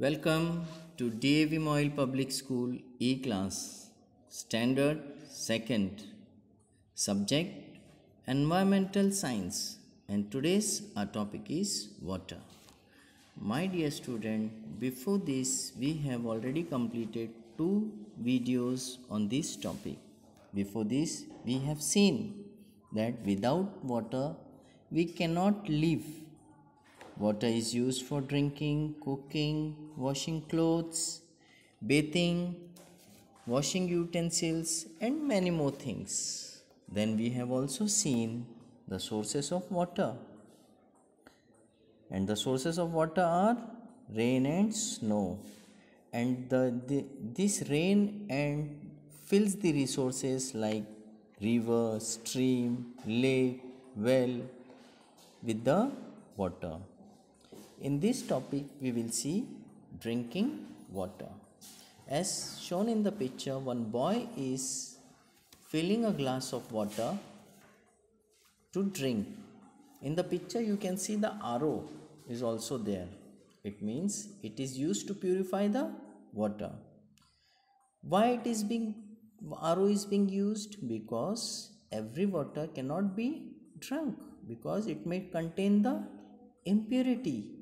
Welcome to DAV Moyle Public School E-Class, Standard 2nd, Subject Environmental Science, and today's our topic is water. My dear student, before this we have already completed 2 videos on this topic. Before this we have seen that without water we cannot live. Water is used for drinking, cooking, washing clothes, bathing, washing utensils, and many more things. Then we have also seen the sources of water. And the sources of water are rain and snow. And this rain and fills the resources like river, stream, lake, well with the water. In this topic, we will see drinking water. As shown in the picture, one boy is filling a glass of water to drink. In the picture, you can see the RO is also there. It means it is used to purify the water. Why RO is being used? Because every water cannot be drunk because it may contain the impurity.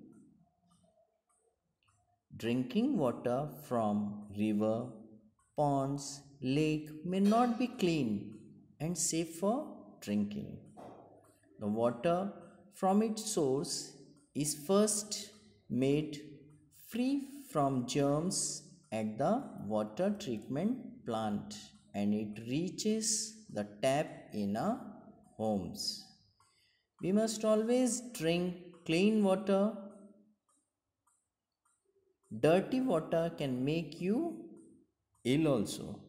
Drinking water from river, ponds, lake may not be clean and safe for drinking. The water from its source is first made free from germs at the water treatment plant and it reaches the tap in our homes. We must always drink clean water. Dirty water can make you ill also.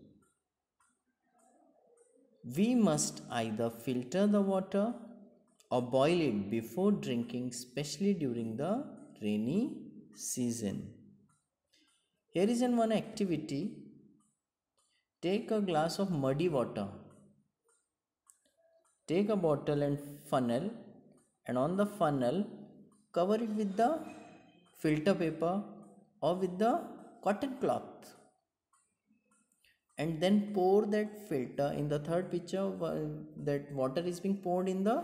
We must either filter the water or boil it before drinking, especially during the rainy season. Here is one activity. Take a glass of muddy water. Take a bottle and funnel, and on the funnel cover it with the filter paper or with the cotton cloth, and then pour that filter. In the third picture, that water is being poured in the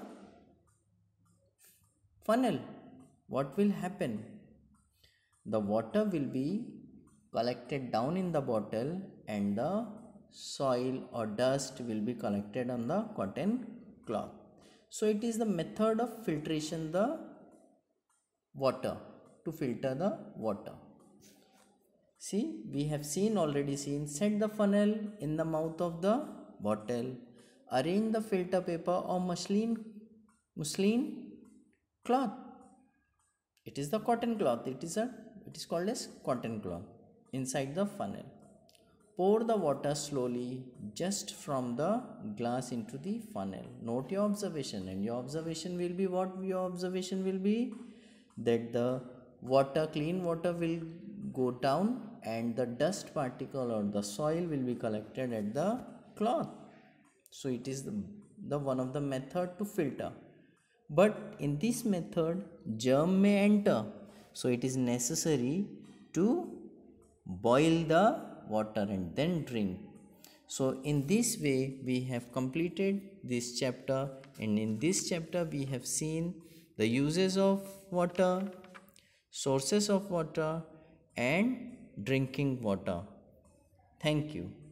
funnel. What will happen? The water will be collected down in the bottle and the soil or dust will be collected on the cotton cloth. So it is the method of filtration the water, to filter the water. See, we have already seen, set the funnel in the mouth of the bottle, arrange the filter paper or muslin cloth. It is the cotton cloth. It is called as cotton cloth inside the funnel. Pour the water slowly just from the glass into the funnel. Note your observation, and your observation will be what? Your observation will be that the clean water will go down and the dust particle or the soil will be collected at the cloth. So it is the one of the method to filter. But in this method, germ may enter. So it is necessary to boil the water and then drink. So in this way, we have completed this chapter, and in this chapter we have seen the uses of water, sources of water, and drinking water. Thank you.